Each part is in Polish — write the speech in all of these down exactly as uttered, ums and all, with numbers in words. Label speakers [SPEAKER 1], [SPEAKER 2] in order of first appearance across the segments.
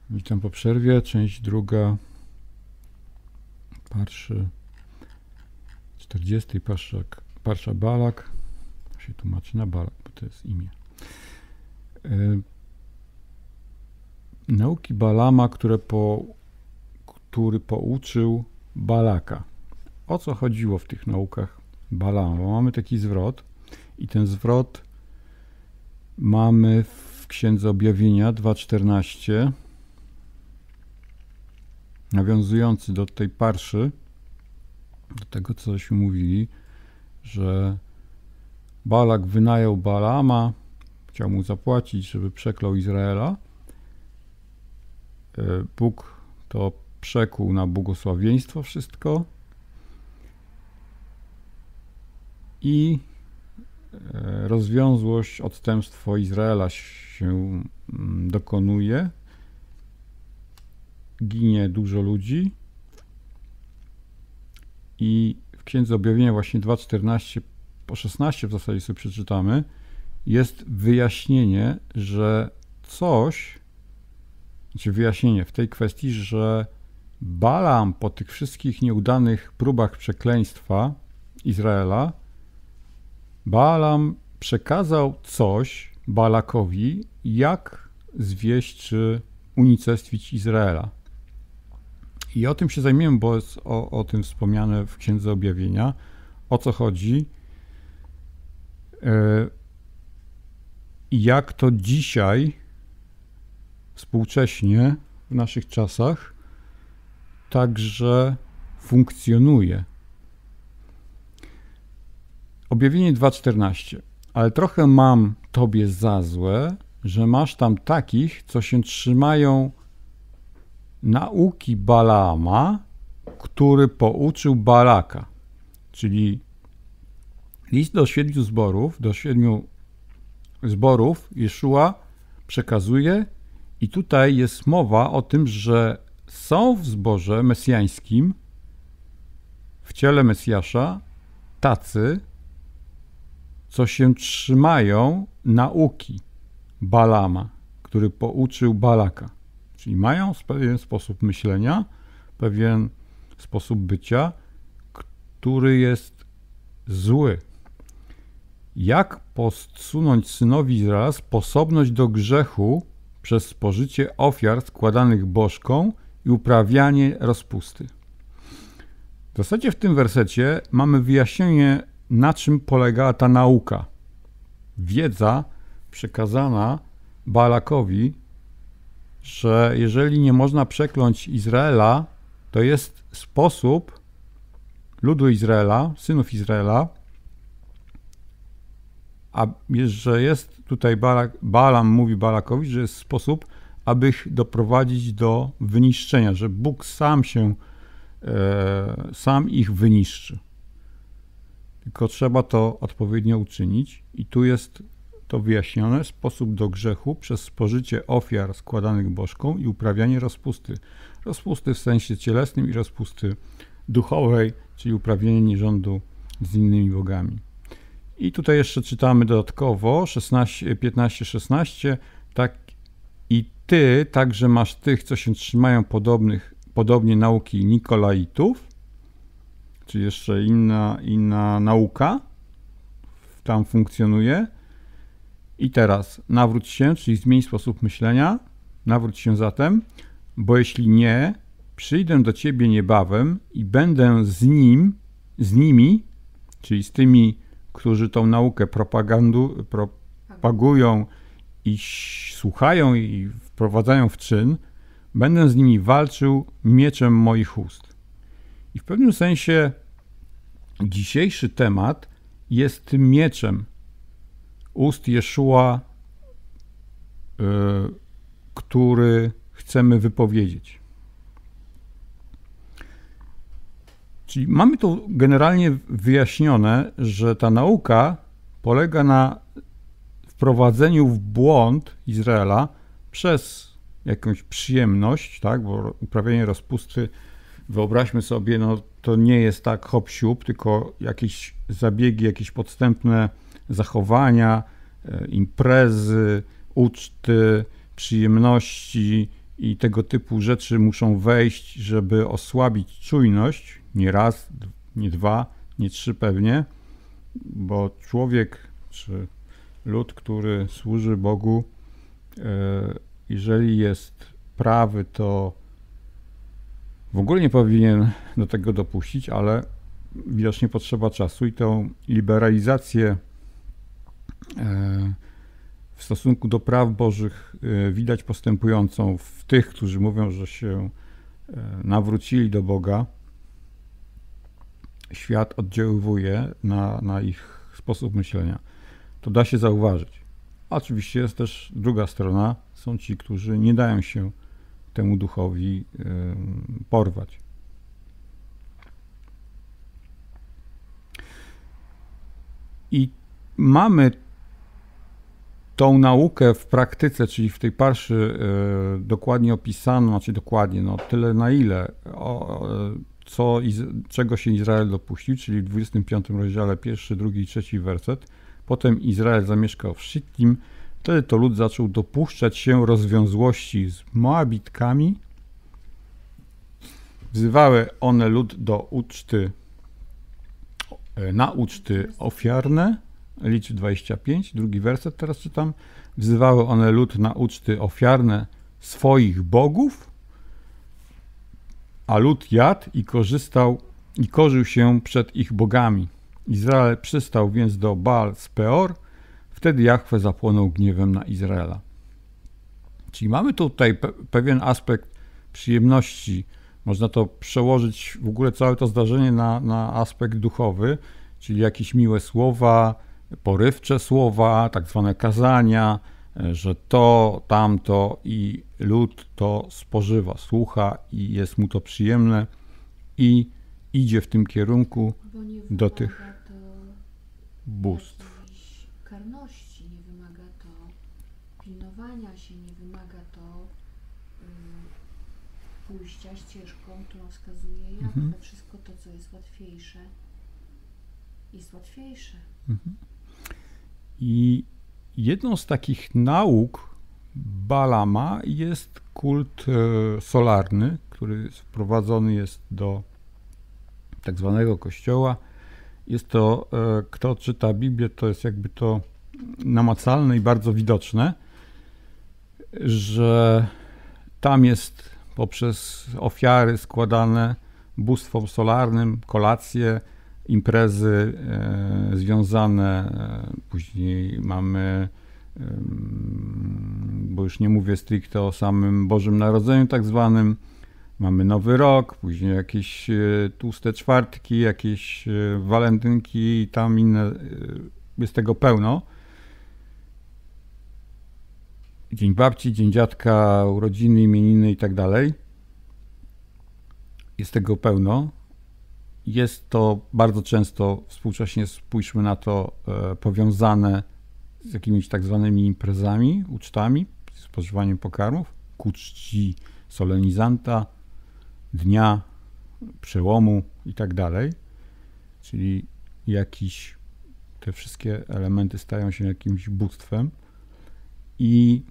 [SPEAKER 1] Witam po przerwie, część druga Parszy czterdziestej, Parsza, Parsza Balak, to się tłumaczy na Balak, bo to jest imię. E, nauki Balama, które po, który pouczył Balaka. O co chodziło w tych naukach Balama? Bo mamy taki zwrot i ten zwrot mamy w Księdze Objawienia dwa czternaście, nawiązujący do tej parszy, do tego, cośmy mówili, że Balak wynajął Balama, chciał mu zapłacić, żeby przeklął Izraela. Bóg to przekuł na błogosławieństwo wszystko i rozwiązłość, odstępstwo Izraela się dokonuje. Ginie dużo ludzi i w Księdze Objawienia właśnie dwa czternaście po szesnaście w zasadzie sobie przeczytamy, jest wyjaśnienie, że coś, znaczy wyjaśnienie w tej kwestii, że Balaam po tych wszystkich nieudanych próbach przekleństwa Izraela, Balaam przekazał coś Balakowi, jak zwieść czy unicestwić Izraela. I o tym się zajmiemy, bo jest o, o tym wspomniane w Księdze Objawienia. O co chodzi? I jak to dzisiaj, współcześnie, w naszych czasach, także funkcjonuje. Objawienie dwa czternaście. Ale trochę mam tobie za złe, że masz tam takich, co się trzymają nauki Balaama, który pouczył Balaka. Czyli list do siedmiu zborów, do siedmiu zborów Jeszua przekazuje i tutaj jest mowa o tym, że są w zborze mesjańskim, w ciele Mesjasza, tacy, co się trzymają nauki Balama, który pouczył Balaka. Czyli mają pewien sposób myślenia, pewien sposób bycia, który jest zły. Jak podsunąć synowi Izraela sposobność do grzechu przez spożycie ofiar składanych bożkom i uprawianie rozpusty? W zasadzie w tym wersecie mamy wyjaśnienie, na czym polegała ta nauka. Wiedza przekazana Balakowi, że jeżeli nie można przekląć Izraela, to jest sposób ludu Izraela, synów Izraela, a że jest tutaj Balak, Balaam mówi Balakowi, że jest sposób, aby ich doprowadzić do wyniszczenia, że Bóg sam się, e, sam ich wyniszczy. Tylko trzeba to odpowiednio uczynić i tu jest to wyjaśnione, sposób do grzechu przez spożycie ofiar składanych bożkom i uprawianie rozpusty. Rozpusty w sensie cielesnym i rozpusty duchowej, czyli uprawianie nierządu z innymi bogami. I tutaj jeszcze czytamy dodatkowo piętnaście szesnaście, tak i ty także masz tych, co się trzymają podobnych, podobnie nauki Nikolaitów, czyli jeszcze inna, inna nauka tam funkcjonuje. I teraz nawróć się, czyli zmień sposób myślenia, nawróć się zatem, bo jeśli nie, przyjdę do ciebie niebawem i będę z nim, z nimi, czyli z tymi, którzy tą naukę propagandu, propagują i słuchają i wprowadzają w czyn, będę z nimi walczył mieczem moich ust. I w pewnym sensie dzisiejszy temat jest tym mieczem ust Jeszua, yy, który chcemy wypowiedzieć. Czyli mamy tu generalnie wyjaśnione, że ta nauka polega na wprowadzeniu w błąd Izraela przez jakąś przyjemność, tak, bo uprawianie rozpusty, wyobraźmy sobie, no to nie jest tak hop siup, tylko jakieś zabiegi, jakieś podstępne zachowania, imprezy, uczty, przyjemności i tego typu rzeczy muszą wejść, żeby osłabić czujność, nie raz, nie dwa, nie trzy pewnie, bo człowiek czy lud, który służy Bogu, jeżeli jest prawy, to w ogóle nie powinien do tego dopuścić, ale widocznie potrzeba czasu i tę liberalizację w stosunku do praw Bożych widać postępującą w tych, którzy mówią, że się nawrócili do Boga. Świat oddziaływuje na, na ich sposób myślenia. To da się zauważyć. Oczywiście jest też druga strona. Są ci, którzy nie dają się temu duchowi porwać. I mamy tą naukę w praktyce, czyli w tej parszy dokładnie opisaną, znaczy dokładnie, no tyle na ile, o, co, czego się Izrael dopuścił, czyli w dwudziestym piątym rozdziale pierwszy, drugi i trzeci werset. Potem Izrael zamieszkał w Szittim. Wtedy to lud zaczął dopuszczać się rozwiązłości z Moabitkami. Wzywały one lud do uczty, na uczty ofiarne. Liczb dwadzieścia pięć, drugi werset teraz czytam. Wzywały one lud na uczty ofiarne swoich bogów, a lud jadł i korzystał i korzył się przed ich bogami. Izrael przystał więc do Baal z Peor, wtedy Jahwe zapłonął gniewem na Izraela. Czyli mamy tutaj pe pewien aspekt przyjemności. Można to przełożyć w ogóle całe to zdarzenie na, na aspekt duchowy, czyli jakieś miłe słowa, porywcze słowa, tak zwane kazania, że to, tamto i lud to spożywa, słucha i jest mu to przyjemne i idzie w tym kierunku do tych bóstw.
[SPEAKER 2] Karności, nie wymaga to pilnowania się, nie wymaga to y, pójścia ścieżką, którą wskazuje Jahwe. Mhm. Wszystko to, co jest łatwiejsze, jest łatwiejsze.
[SPEAKER 1] Mhm. I jedną z takich nauk Balama jest kult e, solarny, który wprowadzony jest do tak zwanego kościoła. Jest to, e, kto czyta Biblię, to jest jakby to namacalne i bardzo widoczne, że tam jest poprzez ofiary składane bóstwom solarnym, kolacje, imprezy e, związane, e, później mamy, e, bo już nie mówię stricte o samym Bożym Narodzeniu tak zwanym, mamy Nowy Rok, później jakieś e, tłuste czwartki, jakieś e, walentynki i tam inne, e, jest tego pełno. Dzień babci, dzień dziadka, urodziny, imieniny i tak dalej. Jest tego pełno. Jest to bardzo często współcześnie, spójrzmy na to, e, powiązane z jakimiś tak zwanymi imprezami, ucztami, spożywaniem pokarmów, ku czci solenizanta, dnia, przełomu i tak dalej. Czyli jakiś, te wszystkie elementy stają się jakimś bóstwem i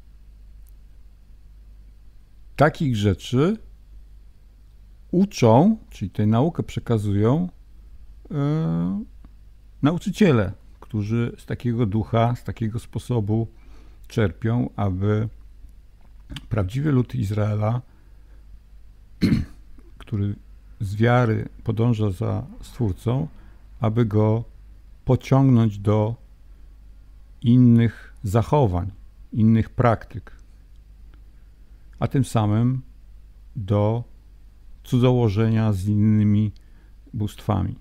[SPEAKER 1] takich rzeczy uczą, czyli tę naukę przekazują e, nauczyciele, którzy z takiego ducha, z takiego sposobu czerpią, aby prawdziwy lud Izraela, który z wiary podąża za Stwórcą, aby go pociągnąć do innych zachowań, innych praktyk, a tym samym do cudzołożenia z innymi bóstwami.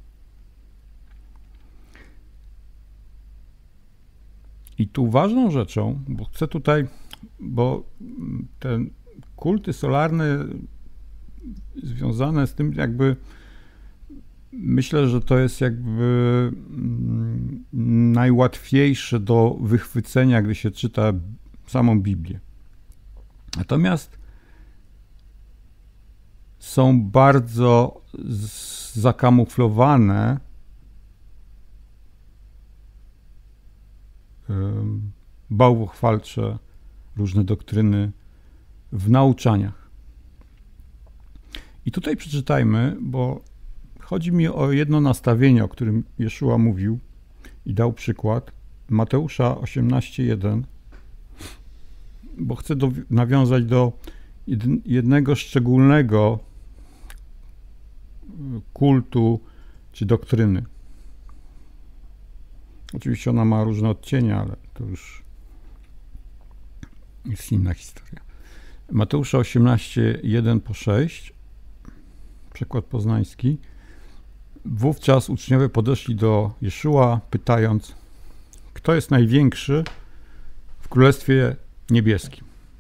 [SPEAKER 1] I tu ważną rzeczą, bo chcę tutaj, bo te kulty solarne związane z tym jakby, myślę, że to jest jakby najłatwiejsze do wychwycenia, gdy się czyta samą Biblię. Natomiast są bardzo zakamuflowane bałwochwalcze różne doktryny w nauczaniach. I tutaj przeczytajmy, bo chodzi mi o jedno nastawienie, o którym Jeszua mówił i dał przykład. Mateusza osiemnaście jeden, bo chcę do, nawiązać do jednego szczególnego kultu czy doktryny. Oczywiście ona ma różne odcienie, ale to już jest inna historia. Mateusza osiemnaście jeden po sześć, przekład poznański. Wówczas uczniowie podeszli do Jeszua, pytając, kto jest największy w Królestwie Niebieskim.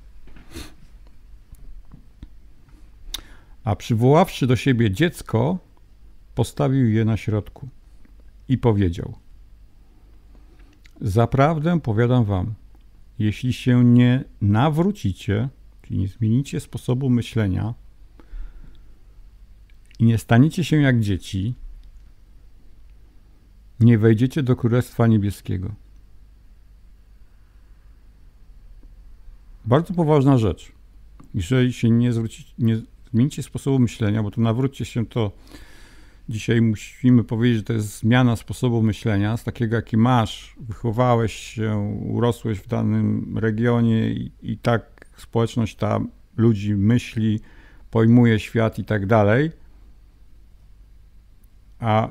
[SPEAKER 1] A przywoławszy do siebie dziecko, postawił je na środku i powiedział: zaprawdę powiadam wam, jeśli się nie nawrócicie, czyli nie zmienicie sposobu myślenia i nie staniecie się jak dzieci, nie wejdziecie do Królestwa Niebieskiego. Bardzo poważna rzecz. Jeżeli się nie, zwrócicie, nie zmienicie sposobu myślenia, bo to nawróćcie się, to dzisiaj musimy powiedzieć, że to jest zmiana sposobu myślenia z takiego, jaki masz, wychowałeś się, urosłeś w danym regionie i, i tak społeczność ta ludzi myśli, pojmuje świat i tak dalej, a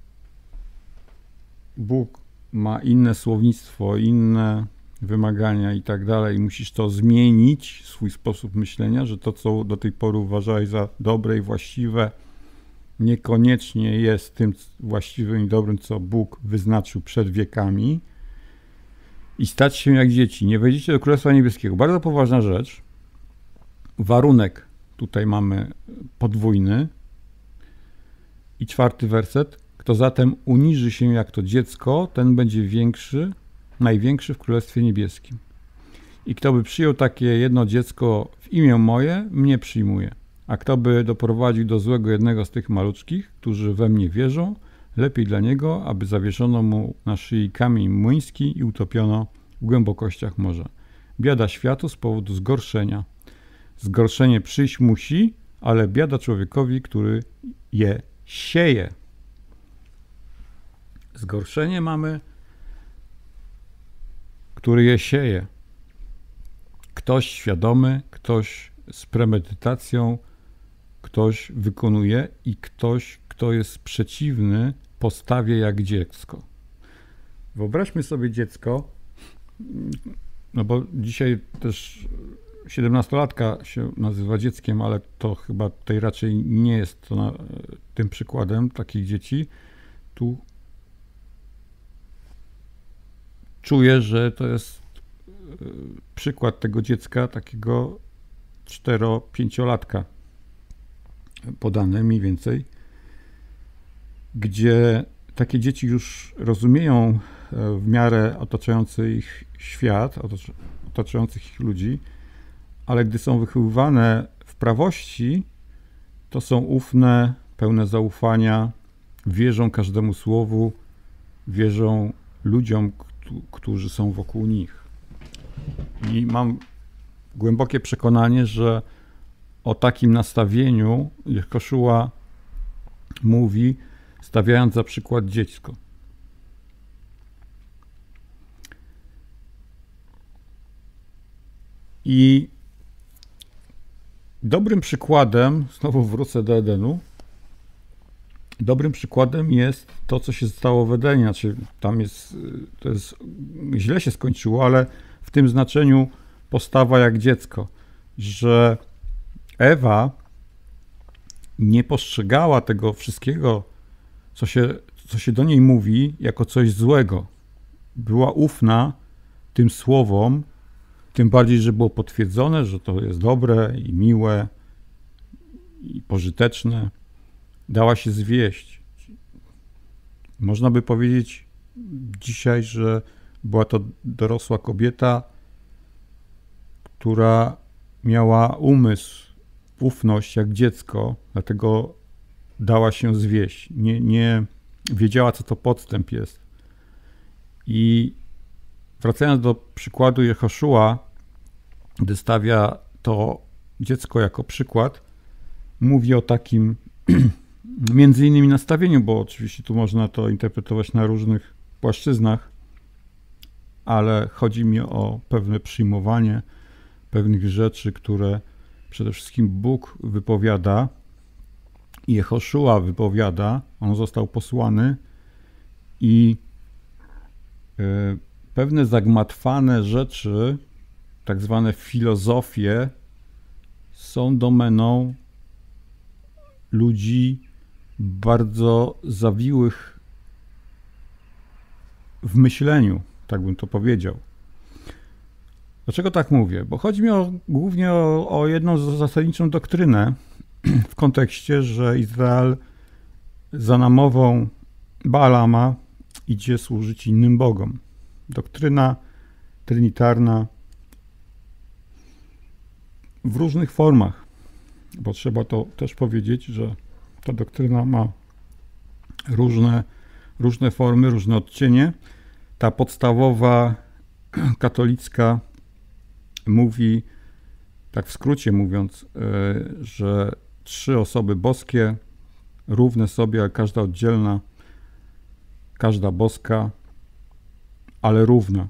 [SPEAKER 1] Bóg ma inne słownictwo, inne wymagania i tak dalej. Musisz to zmienić, swój sposób myślenia, że to, co do tej pory uważałeś za dobre i właściwe, niekoniecznie jest tym właściwym i dobrym, co Bóg wyznaczył przed wiekami, i stać się jak dzieci. Nie wejdziecie do Królestwa Niebieskiego. Bardzo poważna rzecz. Warunek tutaj mamy podwójny. I czwarty werset. Kto zatem uniży się jak to dziecko, ten będzie większy, największy w Królestwie Niebieskim. I kto by przyjął takie jedno dziecko w imię moje, mnie przyjmuje. A kto by doprowadził do złego jednego z tych maluczkich, którzy we mnie wierzą, lepiej dla niego, aby zawieszono mu na szyi kamień młyński i utopiono w głębokościach morza. Biada światu z powodu zgorszenia. Zgorszenie przyjść musi, ale biada człowiekowi, który je sieje. Zgorszenie mamy, który je sieje. Ktoś świadomy, ktoś z premedytacją, ktoś wykonuje i ktoś, kto jest przeciwny postawie jak dziecko. Wyobraźmy sobie dziecko, no bo dzisiaj też siedemnastolatka się nazywa dzieckiem, ale to chyba tutaj raczej nie jest to na, tym przykładem takich dzieci. Tu czuję, że to jest przykład tego dziecka, takiego cztero-pięciolatka podane mniej więcej, gdzie takie dzieci już rozumieją w miarę otaczający ich świat, otaczających ich ludzi, ale gdy są wychowywane w prawości, to są ufne, pełne zaufania, wierzą każdemu słowu, wierzą ludziom, którzy są wokół nich. I mam głębokie przekonanie, że o takim nastawieniu Jeszua mówi, stawiając za przykład dziecko. I dobrym przykładem, znowu wrócę do Edenu, dobrym przykładem jest to, co się stało w Edenie. Znaczy, tam jest, to jest, źle się skończyło, ale w tym znaczeniu postawa jak dziecko, że Ewa nie postrzegała tego wszystkiego, co się, co się do niej mówi, jako coś złego. Była ufna tym słowom, tym bardziej, że było potwierdzone, że to jest dobre i miłe i pożyteczne. Dała się zwieść. Można by powiedzieć dzisiaj, że była to dorosła kobieta, która miała umysł, ufność jak dziecko, dlatego dała się zwieść. Nie, nie wiedziała, co to podstęp jest. I wracając do przykładu Jeszua, gdy stawia to dziecko jako przykład, mówi o takim między innymi nastawieniu, bo oczywiście tu można to interpretować na różnych płaszczyznach, ale chodzi mi o pewne przyjmowanie pewnych rzeczy, które przede wszystkim Bóg wypowiada i Jehoszua wypowiada. On został posłany i pewne zagmatwane rzeczy, tak zwane filozofie, są domeną ludzi bardzo zawiłych w myśleniu, tak bym to powiedział. Dlaczego tak mówię? Bo chodzi mi o, głównie o, o jedną zasadniczą doktrynę w kontekście, że Izrael za namową Baalama idzie służyć innym bogom. Doktryna trinitarna w różnych formach, bo trzeba to też powiedzieć, że ta doktryna ma różne, różne formy, różne odcienie. Ta podstawowa katolicka mówi, tak w skrócie mówiąc, że trzy osoby boskie, równe sobie, a każda oddzielna, każda boska, ale równa.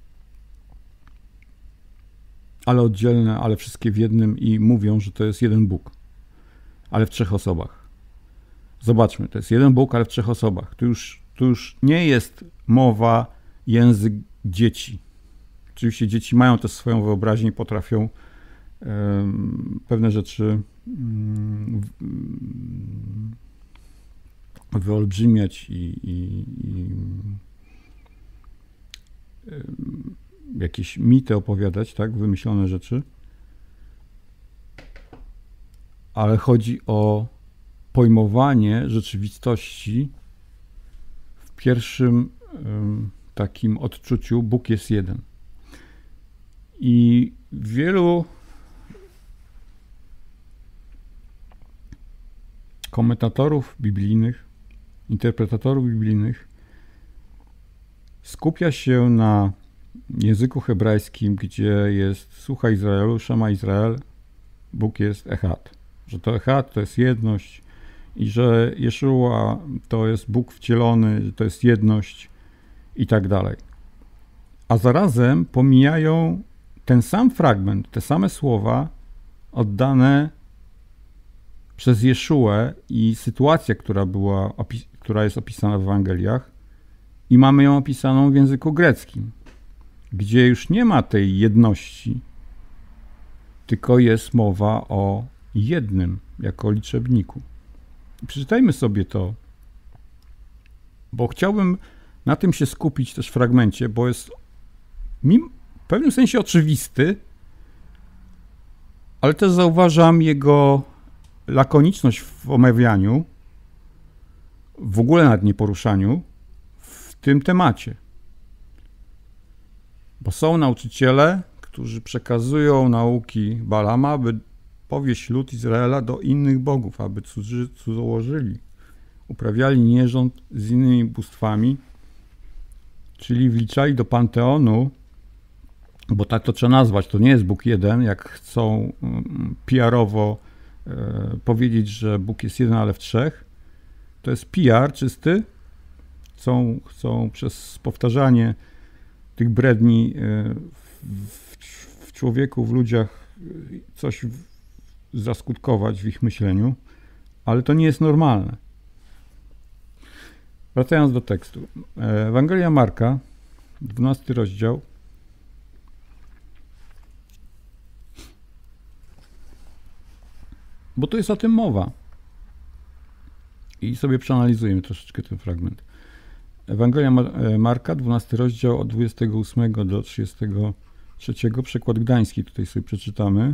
[SPEAKER 1] Ale oddzielne, ale wszystkie w jednym i mówią, że to jest jeden Bóg, ale w trzech osobach. Zobaczmy, to jest jeden Bóg, ale w trzech osobach. Tu już, tu już nie jest mowa język dzieci. Oczywiście dzieci mają też swoją wyobraźnię i potrafią um, pewne rzeczy um, wyolbrzymiać i, i, i um, jakieś mity opowiadać, tak, wymyślone rzeczy. Ale chodzi o pojmowanie rzeczywistości w pierwszym um, takim odczuciu. Bóg jest jeden. I wielu komentatorów biblijnych, interpretatorów biblijnych skupia się na języku hebrajskim, gdzie jest słuchaj Izraelu, Szama Izrael, Bóg jest Echad. Że to Echad to jest jedność i że Jeszua to jest Bóg wcielony, że to jest jedność i tak dalej. A zarazem pomijają ten sam fragment, te same słowa oddane przez Jeszuę i sytuację, która, była, która jest opisana w Ewangeliach, i mamy ją opisaną w języku greckim, gdzie już nie ma tej jedności, tylko jest mowa o jednym jako liczebniku. Przeczytajmy sobie to, bo chciałbym na tym się skupić też w fragmencie, bo jest w pewnym sensie oczywisty, ale też zauważam jego lakoniczność w omawianiu, w ogóle nad nieporuszaniu w tym temacie. Bo są nauczyciele, którzy przekazują nauki Balama, aby powieść lud Izraela do innych bogów, aby cudzy, cudzołożyli, uprawiali nierząd z innymi bóstwami, czyli wliczali do panteonu, bo tak to trzeba nazwać, to nie jest Bóg jeden, jak chcą P R-owo e, powiedzieć, że Bóg jest jeden, ale w trzech. To jest P R czysty. Chcą, chcą przez powtarzanie tych bredni w, w, w człowieku, w ludziach coś w, zaskutkować w ich myśleniu, ale to nie jest normalne. Wracając do tekstu. Ewangelia Marka, dwunasty rozdział. Bo tu jest o tym mowa. I sobie przeanalizujemy troszeczkę ten fragment. Ewangelia Marka, dwunasty rozdział od dwudziestego ósmego do trzydziestego trzeciego. Przekład gdański tutaj sobie przeczytamy.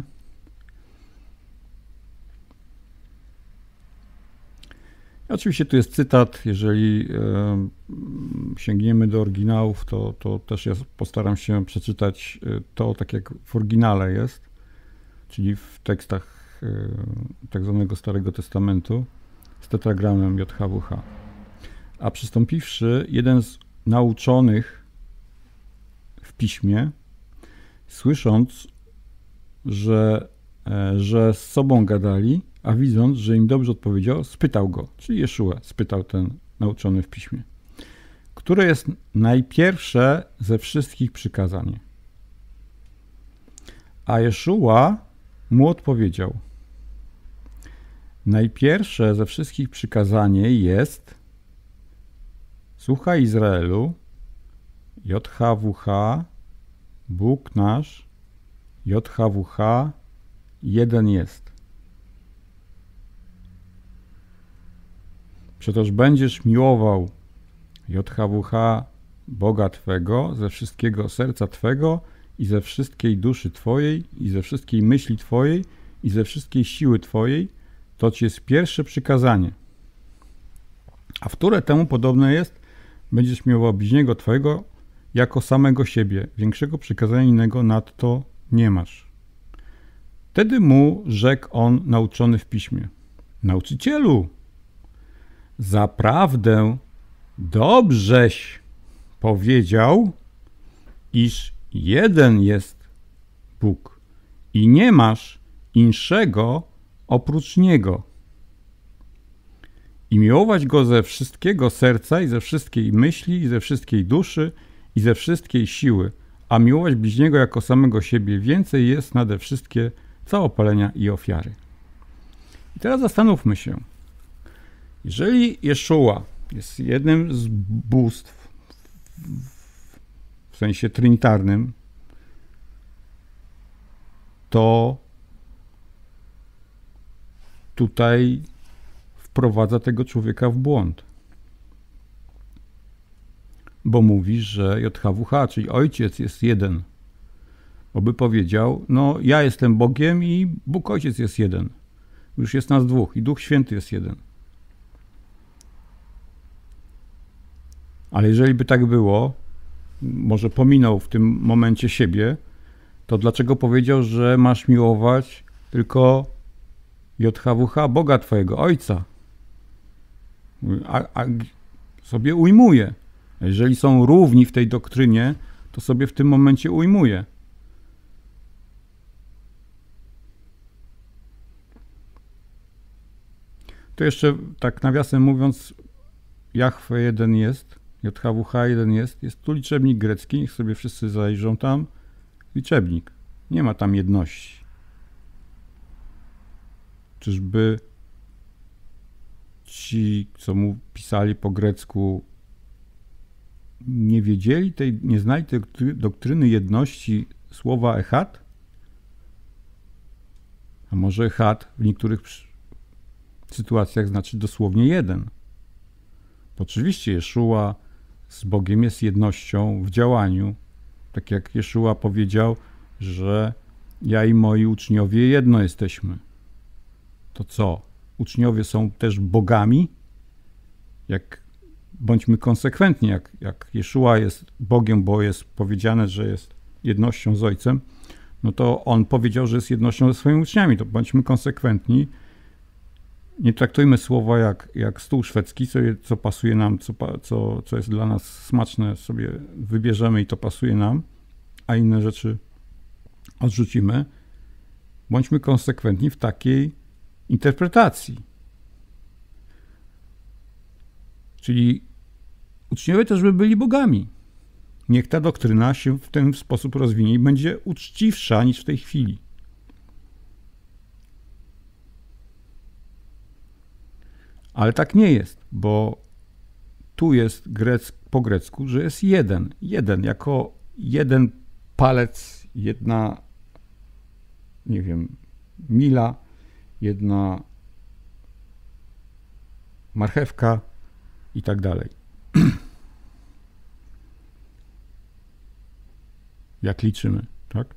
[SPEAKER 1] I oczywiście tu jest cytat. Jeżeli e, sięgniemy do oryginałów, to, to też ja postaram się przeczytać to tak, jak w oryginale jest, czyli w tekstach e, tak zwanego Starego Testamentu z tetragramem J H W H. A przystąpiwszy, jeden z nauczonych w piśmie, słysząc, że że z sobą gadali, a widząc, że im dobrze odpowiedział, spytał go, czyli Jeszua, spytał ten nauczony w piśmie, które jest najpierwsze ze wszystkich przykazań. A Jeszua mu odpowiedział, najpierwsze ze wszystkich przykazanie jest: słuchaj Izraelu, J H W H, Bóg nasz, J H W H, jeden jest. Przetoż będziesz miłował J H W H, Boga Twego, ze wszystkiego serca Twego i ze wszystkiej duszy Twojej i ze wszystkiej myśli Twojej i ze wszystkiej siły Twojej. To Ci jest pierwsze przykazanie. A wtóre temu podobne jest: będziesz miłował bliźniego Twojego jako samego siebie. Większego przykazania innego nadto nie masz. Wtedy mu rzekł on nauczony w piśmie: nauczycielu, zaprawdę dobrześ powiedział, iż jeden jest Bóg i nie masz inszego oprócz Niego. I miłować Go ze wszystkiego serca i ze wszystkiej myśli i ze wszystkiej duszy i ze wszystkiej siły, a miłować bliźniego jako samego siebie więcej jest nade wszystkie całopalenia i ofiary. I teraz zastanówmy się. Jeżeli Jeszua jest jednym z bóstw w sensie trinitarnym, to tutaj wprowadza tego człowieka w błąd. Bo mówi, że J H W H, czyli Ojciec, jest jeden. Bo by powiedział, no ja jestem Bogiem i Bóg Ojciec jest jeden. Już jest nas dwóch i Duch Święty jest jeden. Ale jeżeli by tak było, może pominął w tym momencie siebie, to dlaczego powiedział, że masz miłować tylko J H W H, Boga Twojego, Ojca? A, a sobie ujmuje. Jeżeli są równi w tej doktrynie, to sobie w tym momencie ujmuje. To jeszcze tak nawiasem mówiąc, Jahwe jeden jest, J H W H jeden jest, jest tu liczebnik grecki, niech sobie wszyscy zajrzą tam, liczebnik, nie ma tam jedności. Czyżby ci, co mu pisali po grecku, nie wiedzieli tej, nie znali tej doktryny jedności słowa echad? A może echad w niektórych sytuacjach znaczy dosłownie jeden. Bo oczywiście Jeszua z Bogiem jest jednością w działaniu. Tak jak Jeszua powiedział, że ja i moi uczniowie jedno jesteśmy. To co? Uczniowie są też bogami? Jak bądźmy konsekwentni, jak, jak Jeszua jest Bogiem, bo jest powiedziane, że jest jednością z Ojcem, no to On powiedział, że jest jednością ze swoimi uczniami. To bądźmy konsekwentni. Nie traktujmy słowa jak, jak stół szwedzki, co, je, co pasuje nam, co, co, co jest dla nas smaczne, sobie wybierzemy i to pasuje nam, a inne rzeczy odrzucimy. Bądźmy konsekwentni w takiej interpretacji. Czyli uczniowie też by byli bogami. Niech ta doktryna się w ten sposób rozwinie i będzie uczciwsza niż w tej chwili. Ale tak nie jest, bo tu jest grec, po grecku, że jest jeden. Jeden, jako jeden palec, jedna, nie wiem, mila, jedna marchewka i tak dalej. Jak liczymy, tak?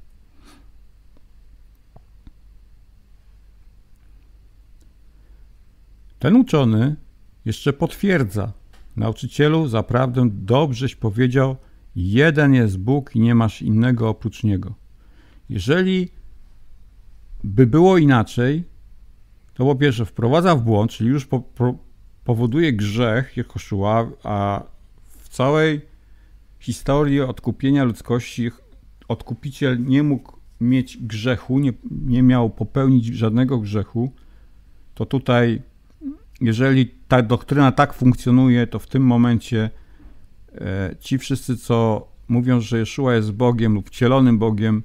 [SPEAKER 1] Ten uczony jeszcze potwierdza: nauczycielu, zaprawdę dobrześ powiedział, jeden jest Bóg i nie masz innego oprócz Niego. Jeżeli by było inaczej, to po pierwsze wprowadza w błąd, czyli już po, po, powoduje grzech Jehoszua, a w całej historii odkupienia ludzkości odkupiciel nie mógł mieć grzechu, nie, nie miał popełnić żadnego grzechu, to tutaj, jeżeli ta doktryna tak funkcjonuje, to w tym momencie e, ci wszyscy, co mówią, że Jeszua jest Bogiem lub wcielonym Bogiem,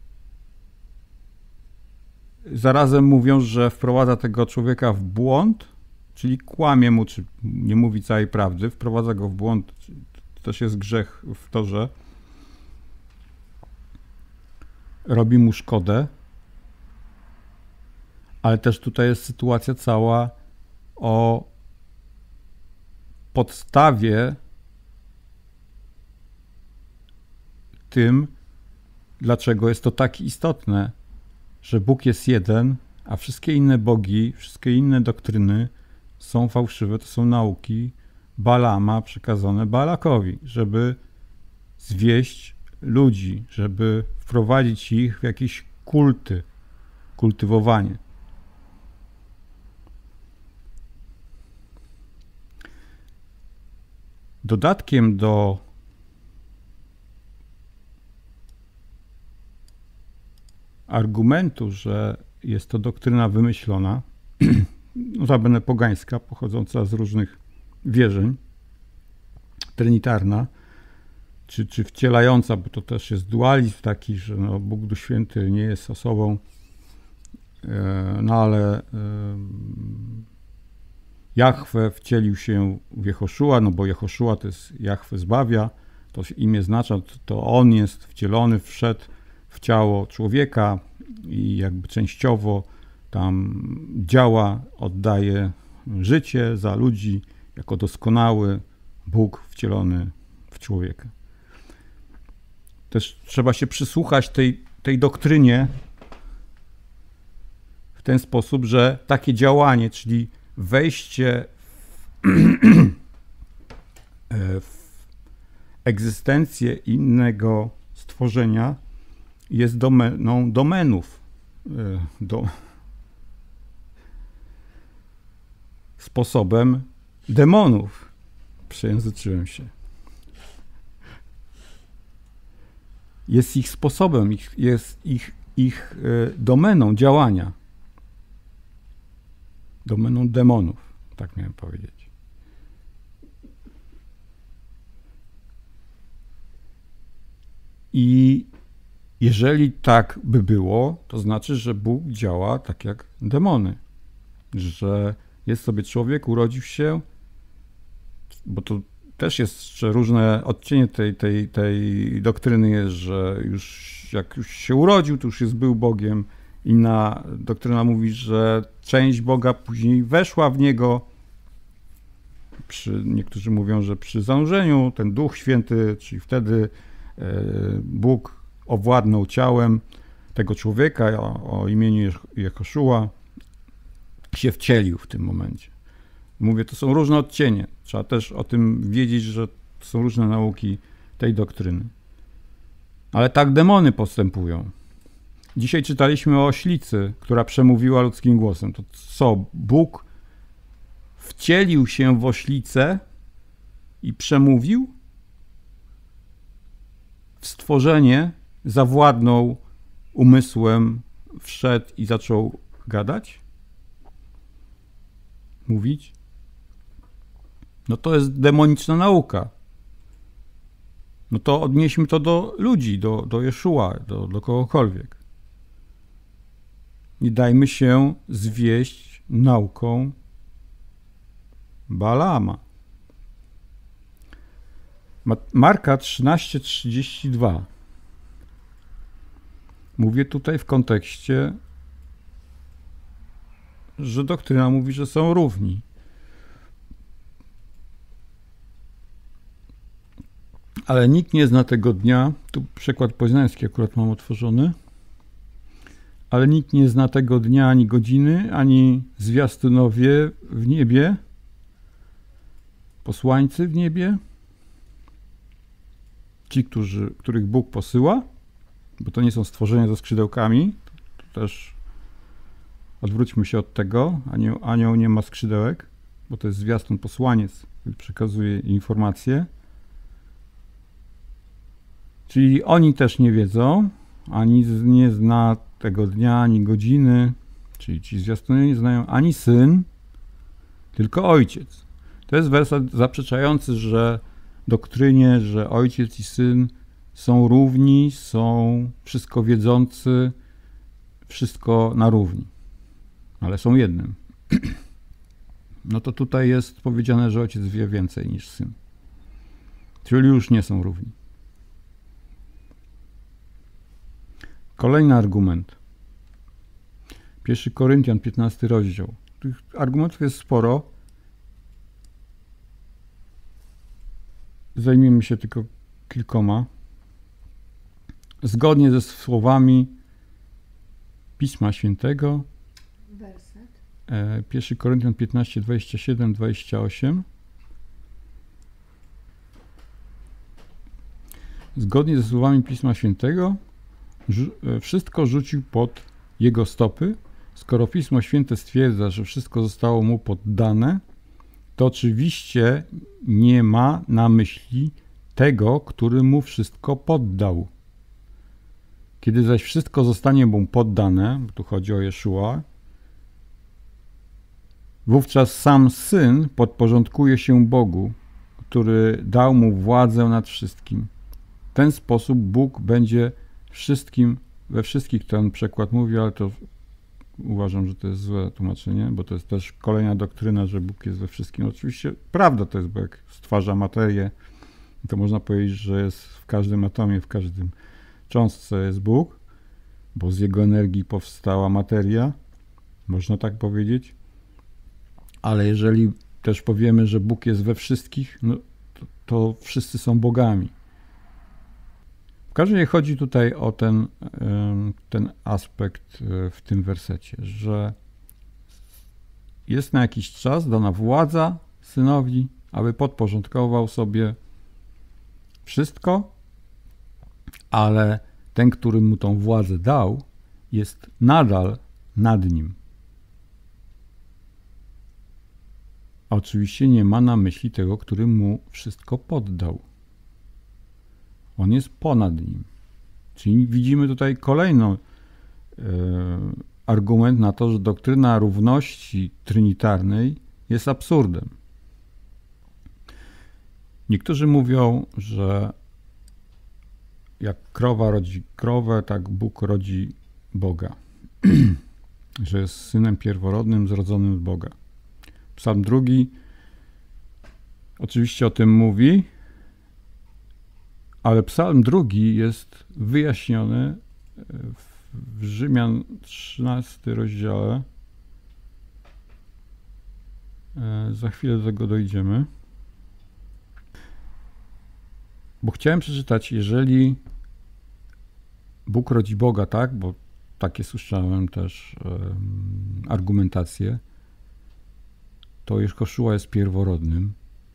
[SPEAKER 1] zarazem mówią, że wprowadza tego człowieka w błąd, czyli kłamie mu, czy nie mówi całej prawdy, wprowadza go w błąd. To też jest grzech w to, że robi mu szkodę, ale też tutaj jest sytuacja cała o podstawie tym, dlaczego jest to tak istotne, że Bóg jest jeden, a wszystkie inne bogi, wszystkie inne doktryny są fałszywe, to są nauki Balama przekazane Balakowi, żeby zwieść ludzi, żeby wprowadzić ich w jakieś kulty, kultywowanie. Dodatkiem do argumentu, że jest to doktryna wymyślona, notabene pogańska, pochodząca z różnych wierzeń, trinitarna, czy, czy wcielająca, bo to też jest dualizm taki, że no, Bóg Duch Święty nie jest osobą, no ale Jahwe wcielił się w Jehoszua, no bo Jehoszua to jest Jahwe zbawia, to imię znacza, to on jest wcielony, wszedł w ciało człowieka i jakby częściowo tam działa, oddaje życie za ludzi jako doskonały Bóg wcielony w człowieka. Też trzeba się przysłuchać tej, tej doktrynie w ten sposób, że takie działanie, czyli wejście w, w egzystencję innego stworzenia jest domeną domenów. Do, sposobem demonów. Przejęzyczyłem się. Jest ich sposobem, ich, jest ich, ich domeną działania. Domeną demonów, tak miałem powiedzieć. I jeżeli tak by było, to znaczy, że Bóg działa tak jak demony. Że jest sobie człowiek, urodził się, bo to też jest jeszcze różne odcienie tej, tej, tej doktryny jest, że już jak już się urodził, to już jest był Bogiem. Inna doktryna mówi, że część Boga później weszła w niego. Przy, niektórzy mówią, że przy zanurzeniu ten Duch Święty, czyli wtedy e, Bóg owładnął ciałem tego człowieka o, o imieniu Jehoszua, się wcielił w tym momencie. Mówię, to są różne odcienie. Trzeba też o tym wiedzieć, że to są różne nauki tej doktryny. Ale tak demony postępują. Dzisiaj czytaliśmy o oślicy, która przemówiła ludzkim głosem. To co? Bóg wcielił się w oślicę i przemówił? W stworzenie zawładnął umysłem, wszedł i zaczął gadać? Mówić? No to jest demoniczna nauka. No to odnieśmy to do ludzi, do, do Jeszua, do, do kogokolwiek. Nie dajmy się zwieść nauką Balama. Marka trzynaście trzydzieści dwa. Mówię tutaj w kontekście, że doktryna mówi, że są równi. Ale nikt nie zna tego dnia, tu przykład poznański akurat mam otworzony, ale nikt nie zna tego dnia ani godziny, ani zwiastunowie w niebie, posłańcy w niebie, ci, którzy, których Bóg posyła, bo to nie są stworzenia ze skrzydełkami, to też odwróćmy się od tego, anioł, anioł nie ma skrzydełek, bo to jest zwiastun, posłaniec, który przekazuje informacje. Czyli oni też nie wiedzą, ani nie zna tego dnia, ani godziny, czyli ci zwiastuny nie znają ani Syn, tylko Ojciec. To jest werset zaprzeczający, że doktrynie, że Ojciec i Syn są równi, są wszystko wiedzący, wszystko na równi, ale są jednym. No to tutaj jest powiedziane, że Ojciec wie więcej niż Syn. Czyli już nie są równi. Kolejny argument. Pierwszy Koryntian, piętnasty rozdział. Tych argumentów jest sporo. Zajmiemy się tylko kilkoma. Zgodnie ze słowami Pisma Świętego,
[SPEAKER 2] Werset.
[SPEAKER 1] pierwszy Koryntian piętnaście, dwadzieścia siedem, dwadzieścia osiem. Zgodnie ze słowami Pisma Świętego, wszystko rzucił pod jego stopy. Skoro Pismo Święte stwierdza, że wszystko zostało mu poddane, to oczywiście nie ma na myśli tego, który mu wszystko poddał. Kiedy zaś wszystko zostanie mu poddane, bo tu chodzi o Jeszua, wówczas sam Syn podporządkuje się Bogu, który dał mu władzę nad wszystkim. W ten sposób Bóg będzie wszystkim, we wszystkich ten przekład mówi, ale to uważam, że to jest złe tłumaczenie, bo to jest też kolejna doktryna, że Bóg jest we wszystkim. Oczywiście prawda to jest, bo jak stwarza materię, to można powiedzieć, że jest w każdym atomie, w każdym cząstce jest Bóg, bo z jego energii powstała materia, można tak powiedzieć. Ale jeżeli też powiemy, że Bóg jest we wszystkich, no to, to wszyscy są bogami. W każdym razie chodzi tutaj o ten, ten aspekt w tym wersecie, że jest na jakiś czas dana władza Synowi, aby podporządkował sobie wszystko, ale ten, który mu tą władzę dał, jest nadal nad nim. A oczywiście nie ma na myśli tego, który mu wszystko poddał. On jest ponad nim. Czyli widzimy tutaj kolejny e, argument na to, że doktryna równości trinitarnej jest absurdem. Niektórzy mówią, że jak krowa rodzi krowę, tak Bóg rodzi Boga. Że jest synem pierworodnym, zrodzonym z Boga. Psalm drugi oczywiście o tym mówi, ale Psalm drugi jest wyjaśniony w Rzymian trzynastym rozdziale. Za chwilę do tego dojdziemy. Bo chciałem przeczytać, jeżeli Bóg rodzi Boga, tak? Bo takie słyszałem też um, argumentację, to Jeszkoszua jest pierworodnym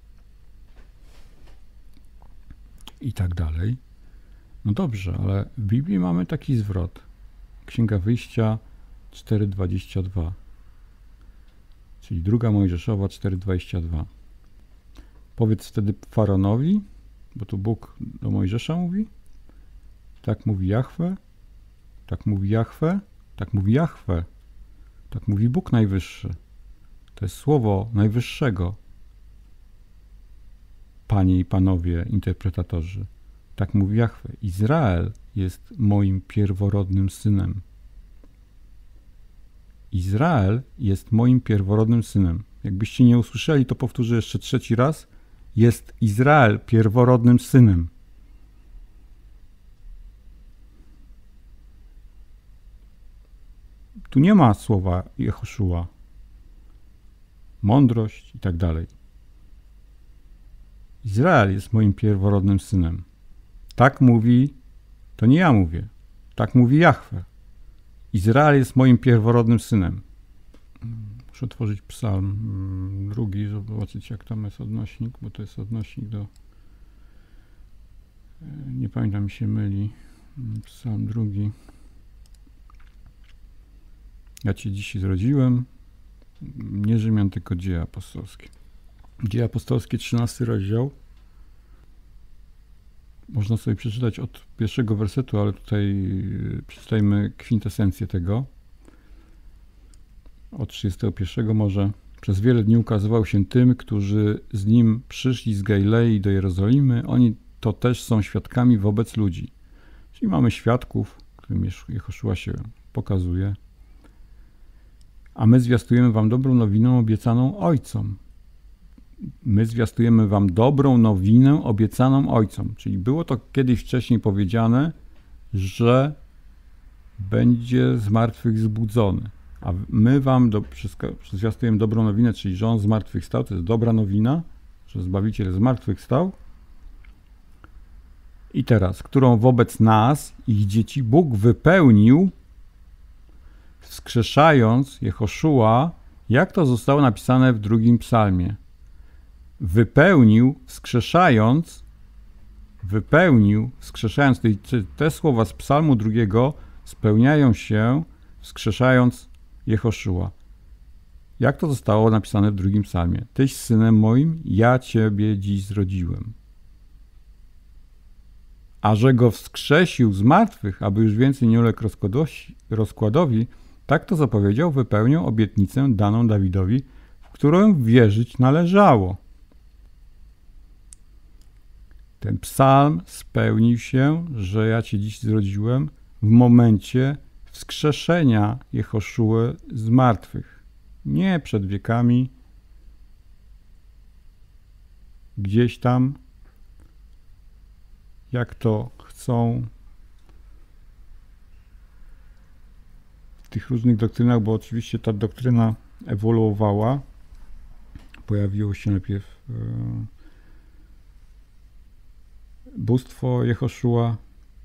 [SPEAKER 1] i tak dalej. No dobrze, ale w Biblii mamy taki zwrot. Księga Wyjścia cztery dwadzieścia dwa, czyli druga Mojżeszowa cztery dwadzieścia dwa. Powiedz wtedy Faraonowi, bo tu Bóg do Mojżesza mówi, tak mówi Jahwe, tak mówi Jahwe, tak mówi Jahwe, tak mówi Bóg Najwyższy. To jest słowo Najwyższego. Panie i panowie interpretatorzy, tak mówi Jahwe. Izrael jest moim pierworodnym synem. Izrael jest moim pierworodnym synem. Jakbyście nie usłyszeli, to powtórzę jeszcze trzeci raz. Jest Izrael pierworodnym synem. Tu nie ma słowa Jehoszua, mądrość i tak dalej. Izrael jest moim pierworodnym synem. Tak mówi, to nie ja mówię, tak mówi Jahwe. Izrael jest moim pierworodnym synem. Muszę otworzyć psalm drugi, żeby zobaczyć, jak tam jest odnośnik, bo to jest odnośnik do... Nie pamiętam, mi się myli. Psalm drugi. Ja Cię dzisiaj zrodziłem. Nie Rzymian, tylko Dzieje Apostolskie. Dzieje Apostolskie, trzynasty rozdział. można sobie przeczytać od pierwszego wersetu, ale tutaj przeczytajmy kwintesencję tego. Od trzydziestego pierwszego może. Przez wiele dni ukazywał się tym, którzy z nim przyszli z Galilei do Jerozolimy. Oni to też są świadkami wobec ludzi. Czyli mamy świadków, którym Jehoszua się pokazuje. A my zwiastujemy wam dobrą nowinę obiecaną Ojcom. My zwiastujemy wam dobrą nowinę obiecaną Ojcom. Czyli było to kiedyś wcześniej powiedziane, że będzie z martwych zbudzony. A my wam do, zwiastujemy dobrą nowinę, czyli że on z martwych stał. To jest dobra nowina, że Zbawiciel z martwych stał. I teraz, którą wobec nas, ich dzieci, Bóg wypełnił, wskrzeszając Jehoszua, jak to zostało napisane w drugim psalmie. Wypełnił, wskrzeszając, wypełnił, wskrzeszając, te, te słowa z psalmu drugiego spełniają się, wskrzeszając Jehoszua. Jak to zostało napisane w drugim psalmie? Tyś synem moim, ja ciebie dziś zrodziłem. A że go wskrzesił z martwych, aby już więcej nie uległ rozkładowi, tak to zapowiedział, wypełnił obietnicę daną Dawidowi, w którą wierzyć należało. Ten psalm spełnił się, że ja cię dziś zrodziłem w momencie wskrzeszenia Jehoszuły z martwych. Nie przed wiekami, gdzieś tam, jak to chcą w tych różnych doktrynach, bo oczywiście ta doktryna ewoluowała. Pojawiło się najpierw e, bóstwo Jehoszua,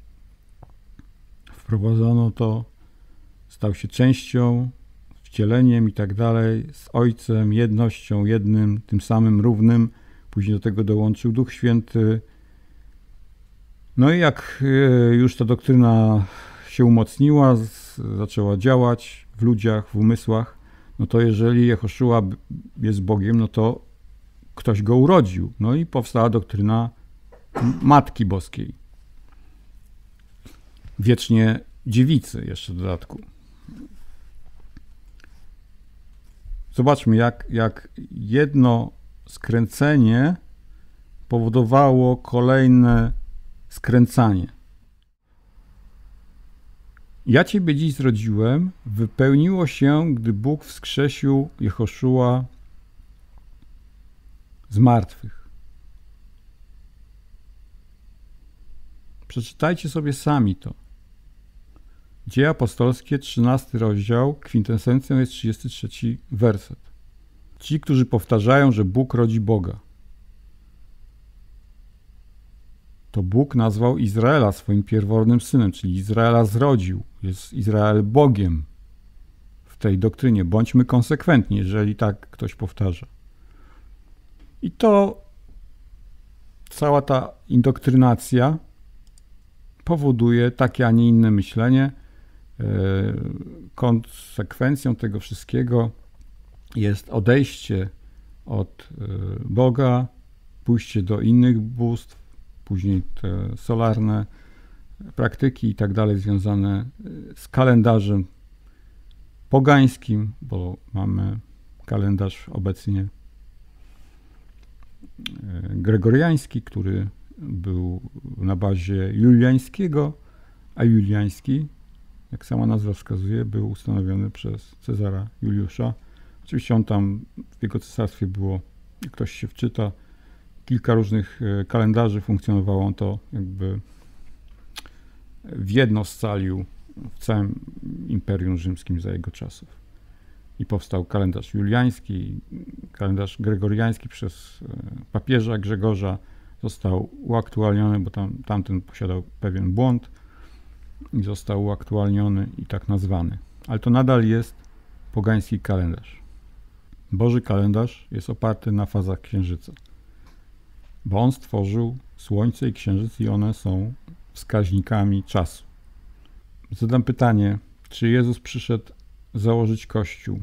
[SPEAKER 1] wprowadzono to, stał się częścią, wcieleniem i tak dalej, z Ojcem, jednością, jednym, tym samym, równym. Później do tego dołączył Duch Święty. No i jak już ta doktryna się umocniła, zaczęła działać w ludziach, w umysłach, no to jeżeli Jehoszua jest Bogiem, no to ktoś go urodził. No i powstała doktryna Matki Boskiej. Wiecznie dziewicy jeszcze w dodatku. Zobaczmy, jak, jak jedno skręcenie powodowało kolejne skręcanie. Ja ciebie dziś zrodziłem, wypełniło się, gdy Bóg wskrzesił Jehoszua z martwych. Przeczytajcie sobie sami to. Dzieje apostolskie, trzynasty rozdział, kwintesencją jest trzydziesty trzeci werset. Ci, którzy powtarzają, że Bóg rodzi Boga. To Bóg nazwał Izraela swoim pierworodnym synem, czyli Izraela zrodził. Jest Izrael Bogiem w tej doktrynie. Bądźmy konsekwentni, jeżeli tak ktoś powtarza. I to cała ta indoktrynacja powoduje takie, a nie inne myślenie. Konsekwencją tego wszystkiego jest odejście od Boga, pójście do innych bóstw, później te solarne praktyki i tak dalej związane z kalendarzem pogańskim, bo mamy kalendarz obecnie gregoriański, który był na bazie juliańskiego, a juliański, jak sama nazwa wskazuje, był ustanowiony przez Cezara Juliusza. Oczywiście on tam, w jego cesarstwie było, jak ktoś się wczyta, kilka różnych kalendarzy, funkcjonowało on to jakby w jedno scalił w całym Imperium Rzymskim za jego czasów. I powstał kalendarz juliański, kalendarz gregoriański przez papieża Grzegorza został uaktualniony, bo tam, tamten posiadał pewien błąd i został uaktualniony i tak nazwany. Ale to nadal jest pogański kalendarz. Boży kalendarz jest oparty na fazach księżyca, bo on stworzył słońce i księżyc i one są wskaźnikami czasu. Zadam pytanie, czy Jezus przyszedł założyć Kościół?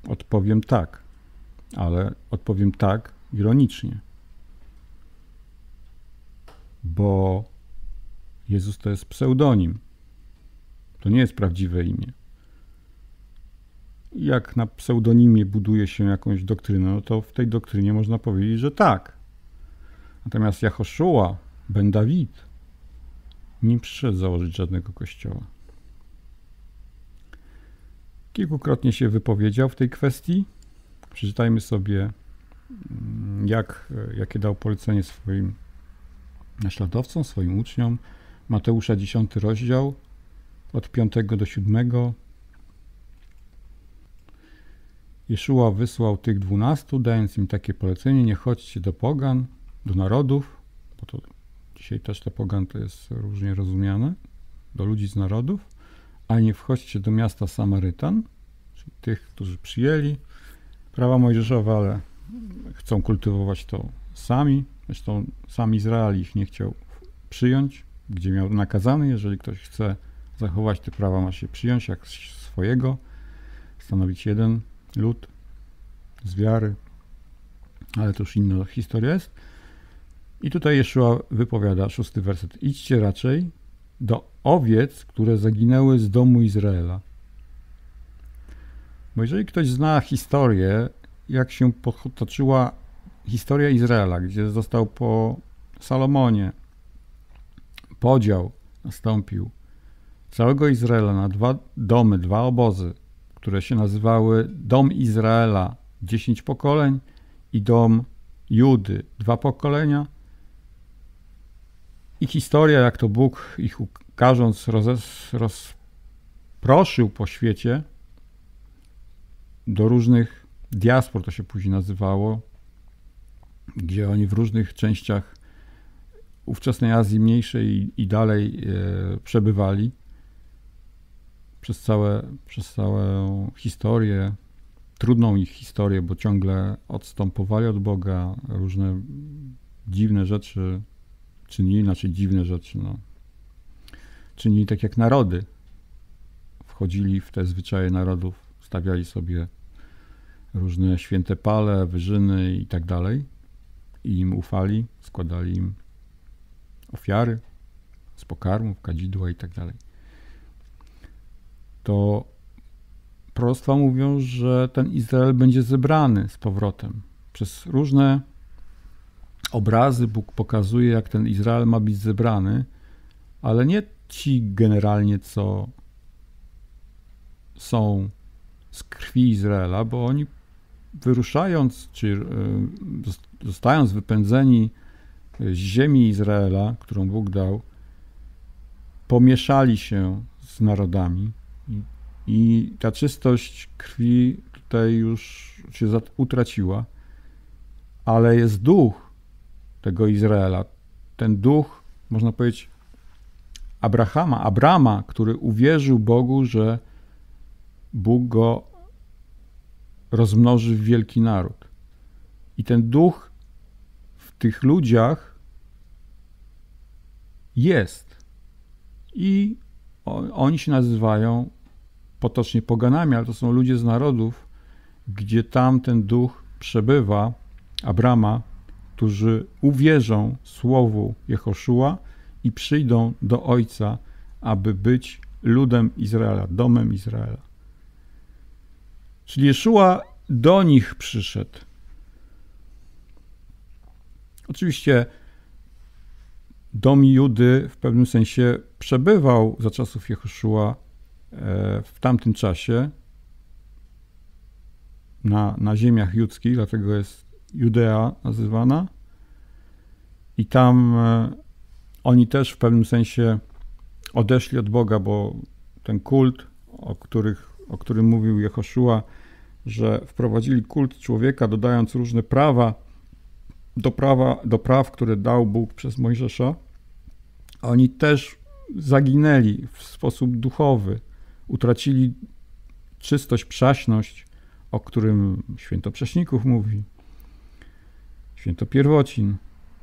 [SPEAKER 1] Odpowiem tak, ale odpowiem tak ironicznie. bo Jezus to jest pseudonim. To nie jest prawdziwe imię. Jak na pseudonimie buduje się jakąś doktrynę, no to w tej doktrynie można powiedzieć, że tak. Natomiast Jehoszua ben Dawid nie przyszedł założyć żadnego kościoła. Kilkukrotnie się wypowiedział w tej kwestii. Przeczytajmy sobie, jak, jakie dał polecenie swoim naśladowcom, swoim uczniom. Mateusza dziesiąty rozdział, od piątego do siódmego. Jeszua wysłał tych dwunastu, dając im takie polecenie: nie chodźcie do pogan, do narodów, bo to dzisiaj też te pogan to jest różnie rozumiane, do ludzi z narodów, a nie wchodźcie do miasta Samarytan, czyli tych, którzy przyjęli prawa mojżeszowe, ale chcą kultywować to sami. Zresztą sam Izrael ich nie chciał przyjąć, gdzie miał nakazany, jeżeli ktoś chce zachować te prawa, ma się przyjąć jak swojego, stanowić jeden lud z wiary, ale to już inna historia jest. I tutaj Jeszua wypowiada, szósty werset: idźcie raczej do owiec, które zaginęły z domu Izraela. Bo jeżeli ktoś zna historię, jak się potoczyła historia Izraela, gdzie został po Salomonie podział nastąpił całego Izraela na dwa domy, dwa obozy, które się nazywały Dom Izraela, dziesięć pokoleń, i Dom Judy, dwa pokolenia. I historia, jak to Bóg ich karząc rozes, rozproszył po świecie do różnych diaspor, to się później nazywało, gdzie oni w różnych częściach ówczesnej Azji Mniejszej i, i dalej e, przebywali przez całe, przez całą historię, trudną ich historię, bo ciągle odstępowali od Boga, różne dziwne rzeczy czynili, znaczy dziwne rzeczy, no. Czynili tak jak narody. Wchodzili w te zwyczaje narodów, stawiali sobie różne święte pale, wyżyny i tak dalej i im ufali, składali im ofiary z pokarmów, kadzidła i tak dalej. To proroctwa mówią, że ten Izrael będzie zebrany z powrotem. Przez różne obrazy Bóg pokazuje, jak ten Izrael ma być zebrany, ale nie ci generalnie, co są z krwi Izraela, bo oni wyruszając, czy zostając wypędzeni z ziemi Izraela, którą Bóg dał, pomieszali się z narodami i, i ta czystość krwi tutaj już się utraciła, ale jest duch tego Izraela, ten duch, można powiedzieć, Abrahama, Abrama, który uwierzył Bogu, że Bóg go rozmnoży w wielki naród. I ten duch w tych ludziach jest. I oni się nazywają potocznie poganami, ale to są ludzie z narodów, gdzie tam ten duch przebywa, Abrama, którzy uwierzą słowu Jehoszua i przyjdą do Ojca, aby być ludem Izraela, domem Izraela. Czyli Jeszua do nich przyszedł. Oczywiście dom Judy w pewnym sensie przebywał za czasów Jehoszua w tamtym czasie na, na ziemiach judzkich, dlatego jest Judea nazywana. I tam oni też w pewnym sensie odeszli od Boga, bo ten kult, o, których, o którym mówił Jehoszua, że wprowadzili kult człowieka, dodając różne prawa do, prawa, do praw, które dał Bóg przez Mojżesza, oni też zaginęli w sposób duchowy, utracili czystość, przaśność, o którym święto Prześników mówi, święto Pierwocin.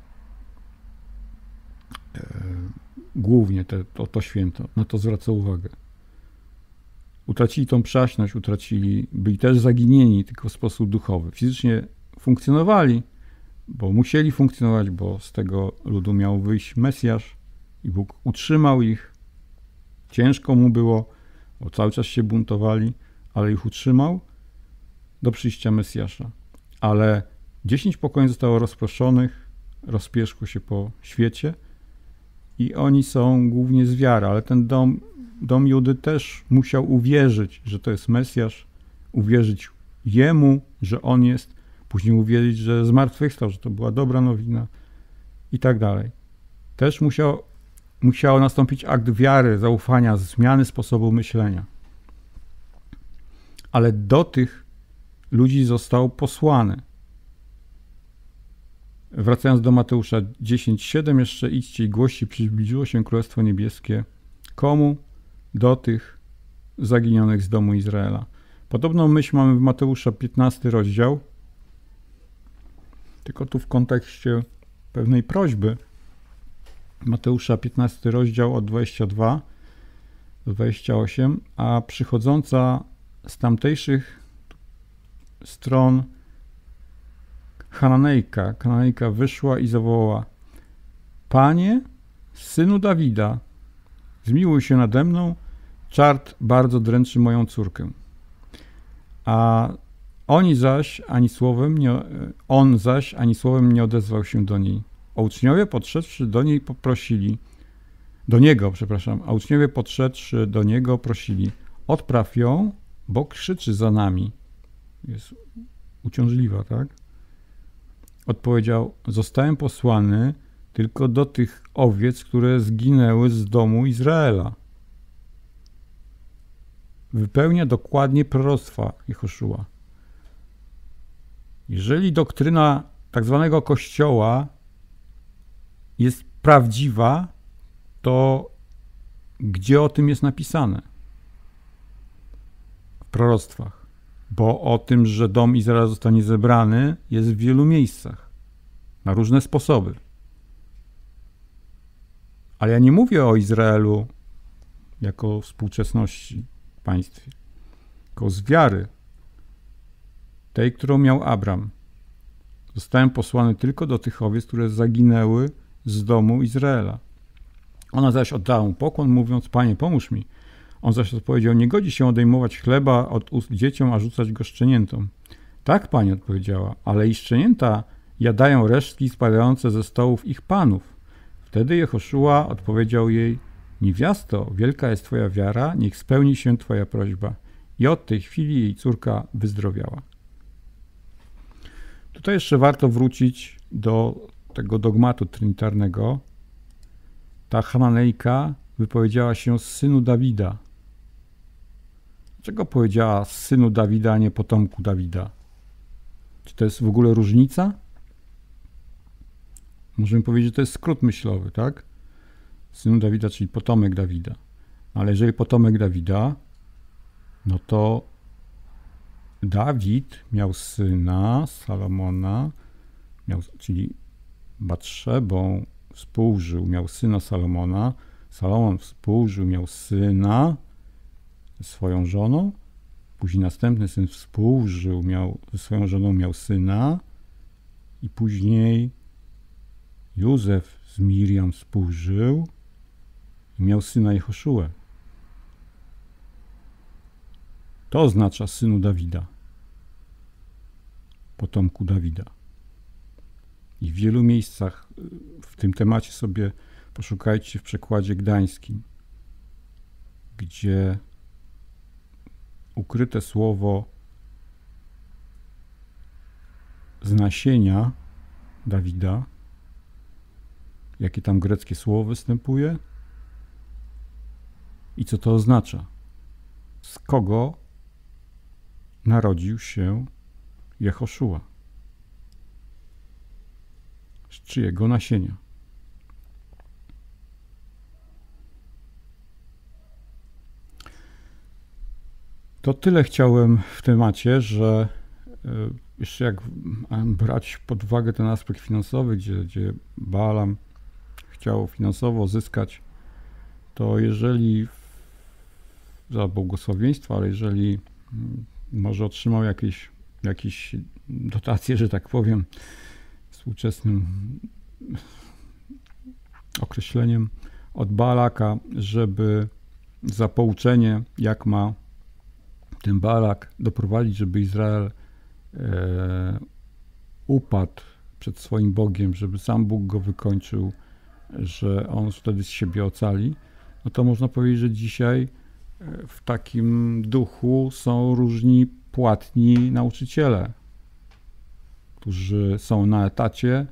[SPEAKER 1] Głównie te, to, to święto, na to zwraca uwagę. Utracili tą przaśność, utracili, byli też zaginieni tylko w sposób duchowy. Fizycznie funkcjonowali, bo musieli funkcjonować, bo z tego ludu miał wyjść Mesjasz i Bóg utrzymał ich. Ciężko mu było, bo cały czas się buntowali, ale ich utrzymał do przyjścia Mesjasza. Ale dziesięć pokoleń zostało rozproszonych, rozpierzchło się po świecie i oni są głównie z wiary, ale ten dom, dom Judy też musiał uwierzyć, że to jest Mesjasz, uwierzyć Jemu, że On jest, później uwierzyć, że zmartwychwstał, że to była dobra nowina i tak dalej. Też musiał, musiał nastąpić akt wiary, zaufania, zmiany sposobu myślenia. Ale do tych ludzi został posłany. Wracając do Mateusza dziesięć siedem, jeszcze idźcie i głoście, przybliżyło się Królestwo Niebieskie. Komu? Do tych zaginionych z domu Izraela. Podobną myśl mamy w Mateusza piętnasty rozdział, tylko tu w kontekście pewnej prośby. Mateusza piętnasty rozdział od dwudziestego drugiego do dwudziestego ósmego, a przychodząca z tamtejszych stron Hananejka, Hananejka wyszła i zawołała: Panie, synu Dawida, zmiłuj się nade mną, czart bardzo dręczy moją córkę. A oni zaś ani słowem nie, on zaś ani słowem nie odezwał się do niej. A uczniowie podszedłszy do niej poprosili, do niego, przepraszam, a uczniowie podszedłszy do niego prosili: odpraw ją, bo krzyczy za nami. Jest uciążliwa, tak? Odpowiedział: zostałem posłany tylko do tych owiec, które zginęły z domu Izraela. Wypełnia dokładnie proroctwa Jehoszua. Jeżeli doktryna tak zwanego Kościoła jest prawdziwa, to gdzie o tym jest napisane? W proroctwach. Bo o tym, że dom Izraela zostanie zebrany, jest w wielu miejscach. Na różne sposoby. Ale ja nie mówię o Izraelu jako współczesności w państwie, tylko z wiary, tej, którą miał Abram. Zostałem posłany tylko do tych owiec, które zaginęły z domu Izraela. Ona zaś oddała mu pokłon, mówiąc: Panie, pomóż mi. On zaś odpowiedział: nie godzi się odejmować chleba od ust dzieciom, a rzucać go szczeniętom. Tak, Pani, odpowiedziała, ale i szczenięta jadają resztki spadające ze stołów ich panów. Wtedy Jehoszua odpowiedział jej: niewiasto, wielka jest Twoja wiara, niech spełni się Twoja prośba. I od tej chwili jej córka wyzdrowiała. Tutaj jeszcze warto wrócić do tego dogmatu trinitarnego. Ta Hananejka wypowiedziała się z synu Dawida. Dlaczego powiedziała z synu Dawida, a nie potomku Dawida? Czy to jest w ogóle różnica? Możemy powiedzieć, że to jest skrót myślowy, tak? Synu Dawida, czyli potomek Dawida. Ale jeżeli potomek Dawida, no to Dawid miał syna Salomona, miał, czyli Batszebą współżył, miał syna Salomona. Salomon współżył, miał syna ze swoją żoną. Później następny syn współżył, miał, ze swoją żoną miał syna. I później Józef z Miriam współżył i miał syna Jehoszuę. To oznacza synu Dawida, potomku Dawida. I w wielu miejscach w tym temacie sobie poszukajcie w przekładzie gdańskim, gdzie ukryte słowo z nasienia Dawida, jakie tam greckie słowo występuje i co to oznacza. Z kogo narodził się Jehoszua? Z czyjego nasienia? To tyle chciałem w temacie, że jeszcze jak brać pod uwagę ten aspekt finansowy, gdzie, gdzie Baalam chciał finansowo zyskać, to jeżeli za błogosławieństwo, ale jeżeli może otrzymał jakieś, jakieś dotacje, że tak powiem, współczesnym określeniem, od Baalaka, żeby za pouczenie, jak ma ten Baalak doprowadzić, żeby Izrael e, upadł przed swoim Bogiem, żeby sam Bóg go wykończył, że on wtedy z siebie ocali, no to można powiedzieć, że dzisiaj w takim duchu są różni płatni nauczyciele, którzy są na etacie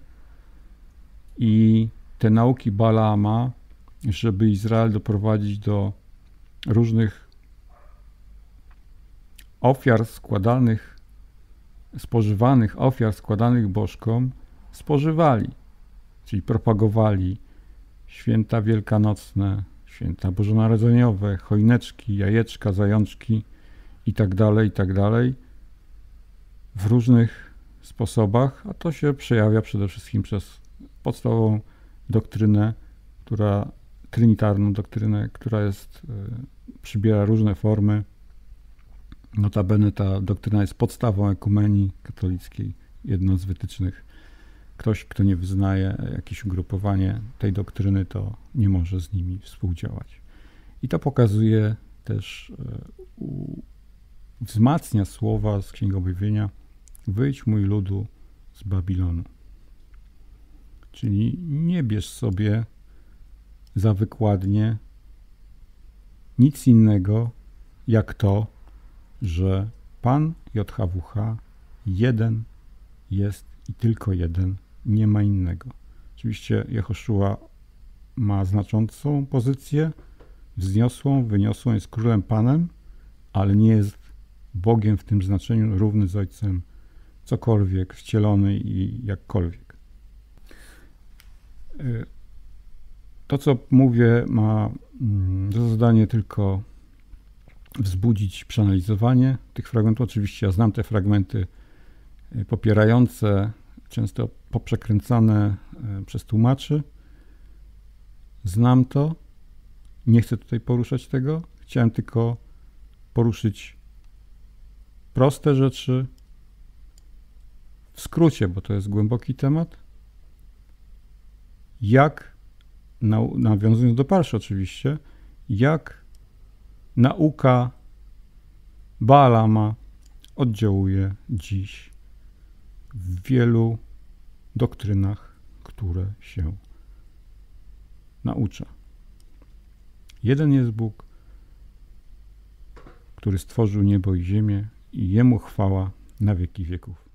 [SPEAKER 1] i te nauki Balaama, żeby Izrael doprowadzić do różnych ofiar składanych, spożywanych ofiar składanych bożkom, spożywali, czyli propagowali święta wielkanocne, święta bożonarodzeniowe, choineczki, jajeczka, zajączki i tak dalej, i tak dalej, w różnych sposobach, a to się przejawia przede wszystkim przez podstawową doktrynę, która, trinitarną doktrynę, która jest, przybiera różne formy. Notabene ta doktryna jest podstawą ekumenii katolickiej, jedną z wytycznych. Ktoś, kto nie wyznaje jakieś ugrupowanie tej doktryny, to nie może z nimi współdziałać. I to pokazuje też, wzmacnia słowa z Księgi Objawienia: wyjdź mój ludu z Babilonu. Czyli nie bierz sobie za wykładnię nic innego, jak to, że Pan J H W H jeden jest i tylko jeden, nie ma innego. Oczywiście Jehoszua ma znaczącą pozycję, wzniosłą, wyniosłą, jest królem Panem, ale nie jest Bogiem w tym znaczeniu równy z Ojcem, cokolwiek, wcielony i jakkolwiek. To, co mówię, ma za zadanie tylko wzbudzić przeanalizowanie tych fragmentów. Oczywiście ja znam te fragmenty popierające, często poprzekręcane przez tłumaczy. Znam to. Nie chcę tutaj poruszać tego. Chciałem tylko poruszyć proste rzeczy w skrócie, bo to jest głęboki temat. Jak, nawiązując do Parszy oczywiście, jak nauka Balaama oddziałuje dziś w wielu doktrynach, które się naucza. Jeden jest Bóg, który stworzył niebo i ziemię, i Jemu chwała na wieki wieków.